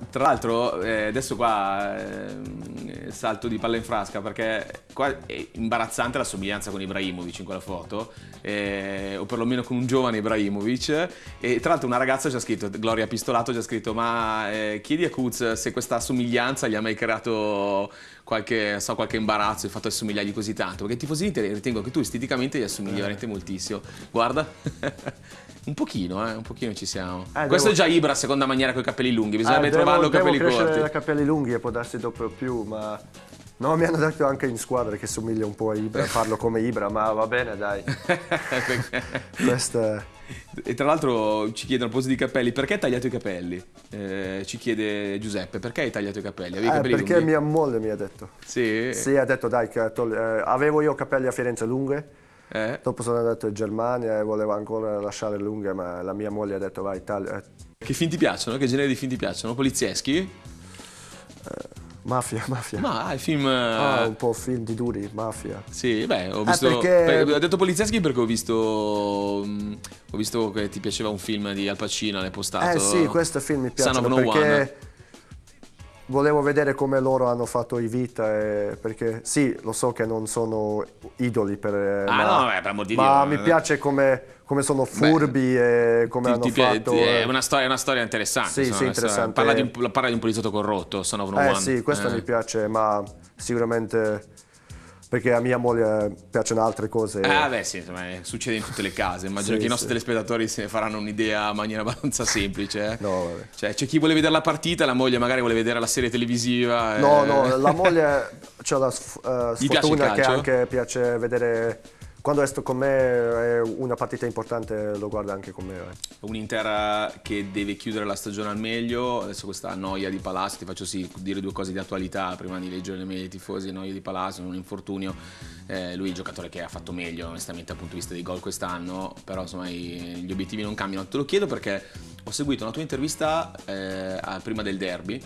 Tra l'altro, adesso qua salto di palla in frasca perché qua è imbarazzante la somiglianza con Ibrahimovic in quella foto, o perlomeno con un giovane Ibrahimovic. E tra l'altro una ragazza ci ha scritto, Gloria Pistolato, ci ha scritto: ma chiedi a Kuz se questa somiglianza gli ha mai creato qualche imbarazzo, il fatto di assomigliargli così tanto, perché i tifosi interi ritengo che tu esteticamente gli assomigli veramente moltissimo. Guarda. Un pochino ci siamo. Questo è già Ibra, seconda maniera con i capelli lunghi, bisognerebbe trovarlo capelli corti. Devo crescere capelli lunghi e può darsi dopo più, ma... No, mi hanno detto anche in squadra che somiglia un po' a Ibra, parlo come Ibra, ma va bene, dai. Questa... E tra l'altro ci chiedono a proposito di capelli, perché hai tagliato i capelli? Ci chiede Giuseppe, perché hai tagliato i capelli? Avevi i capelli perché lunghi? mia moglie mi ha detto. Sì? Sì, ha detto dai, che avevo io capelli a Firenze lunghe. Dopo sono andato in Germania e volevo ancora lasciare lunghe, ma la mia moglie ha detto vai, taglia. Che film ti piacciono? Che genere di film ti piacciono? Polizieschi? Mafia. Ma il film... un po' film di duri, mafia. Sì, beh, ho visto... Ho detto polizieschi perché ho visto che ti piaceva un film di Al Pacino, l'hai postato. Sì, questo film mi piace perché... Volevo vedere come loro hanno fatto i vita, perché sì, lo so che non sono idoli per... per amor di Dio. Ma mi piace come sono furbi e come hanno fatto... È una storia interessante. Sì, interessante. Parla di un poliziotto corrotto, Son of No One. Sì, questo mi piace, ma sicuramente... Perché a mia moglie piacciono altre cose. Sì, insomma, succede in tutte le case. Immagino che i nostri telespettatori se ne faranno un'idea in maniera abbastanza semplice. No, vabbè. Cioè, c'è chi vuole vedere la partita, la moglie magari vuole vedere la serie televisiva. No, la moglie c'ha la sfortuna che anche piace vedere... Quando sto con me è una partita importante, lo guarda anche con me. Un Inter che deve chiudere la stagione al meglio, adesso questa noia di Palacio, ti faccio dire due cose di attualità prima di leggere le mail dei tifosi. Noia di Palacio, un infortunio, lui è il giocatore che ha fatto meglio onestamente dal punto di vista dei gol quest'anno, però insomma gli obiettivi non cambiano. Te lo chiedo perché ho seguito una tua intervista prima del derby,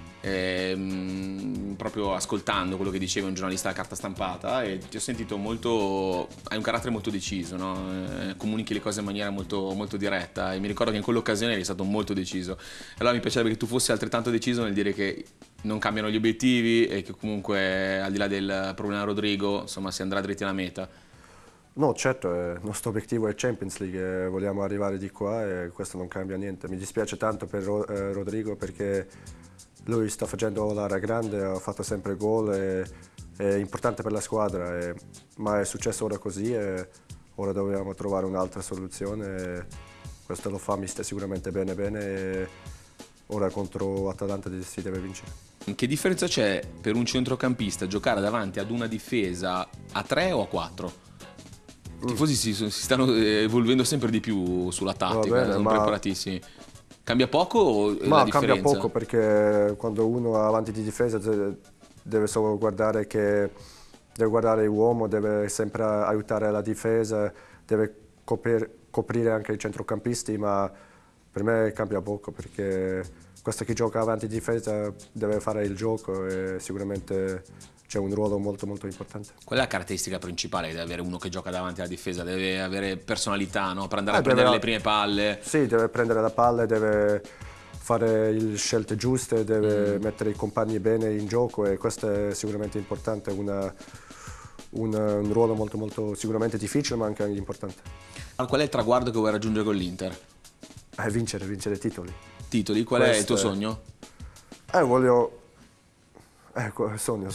proprio ascoltando quello che diceva un giornalista alla carta stampata, e ti ho sentito molto, hai un carattere molto deciso, no? Comunichi le cose in maniera molto, molto diretta, e mi ricordo che in quell'occasione eri stato molto deciso. Allora mi piacerebbe che tu fossi altrettanto deciso nel dire che non cambiano gli obiettivi e che comunque al di là del problema Rodrigo, insomma, si andrà dritti alla meta. No, certo, il nostro obiettivo è Champions League, vogliamo arrivare di qua e questo non cambia niente. Mi dispiace tanto per Rodrigo perché lui sta facendo l'area grande, ha fatto sempre gol, è importante per la squadra, ma è successo ora così e ora dobbiamo trovare un'altra soluzione. Questo lo fa mister sicuramente bene e ora contro Atalanta si deve vincere. Che differenza c'è per un centrocampista giocare davanti ad una difesa a 3 o a 4? I tifosi si stanno evolvendo sempre di più sulla tattica, sono preparatissimi. Cambia poco o la differenza? Cambia poco perché quando uno è avanti di difesa deve solo guardare l'uomo, deve sempre aiutare la difesa, deve coprire anche i centrocampisti, ma per me cambia poco perché questo che gioca avanti di difesa deve fare il gioco e sicuramente c'è un ruolo molto molto importante. Qual è la caratteristica principale che deve avere uno che gioca davanti alla difesa? Deve avere personalità, no? Per andare a prendere le prime palle? Sì, deve prendere la palla, deve fare le scelte giuste, deve mettere i compagni bene in gioco e questo è sicuramente importante, un ruolo molto molto sicuramente difficile ma anche importante. Qual è il traguardo che vuoi raggiungere con l'Inter? Vincere titoli. Titoli? Qual è il tuo sogno? Voglio... sogno.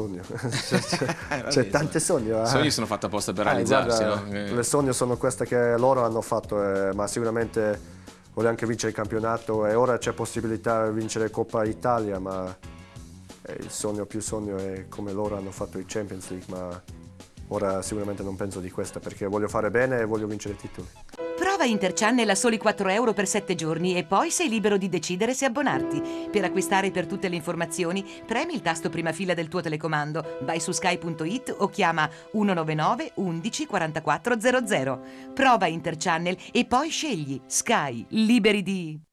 C'è tanti sogni. I sogni sono fatti apposta per realizzarsi, guarda, no? Le sogni sono queste che loro hanno fatto, ma sicuramente voglio anche vincere il campionato e ora c'è possibilità di vincere Coppa Italia, ma il più sogno è come loro hanno fatto i Champions League, ma ora sicuramente non penso di questa perché voglio fare bene e voglio vincere titoli. Prova Interchannel a soli 4 euro per 7 giorni e poi sei libero di decidere se abbonarti. Per acquistare per tutte le informazioni, premi il tasto prima fila del tuo telecomando, vai su sky.it o chiama 199 11 44 00. Prova Interchannel e poi scegli Sky, liberi di...